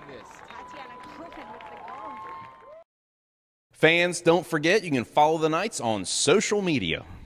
goodness. Tatiana Coleman with the goal. Fans, don't forget you can follow the Knights on social media.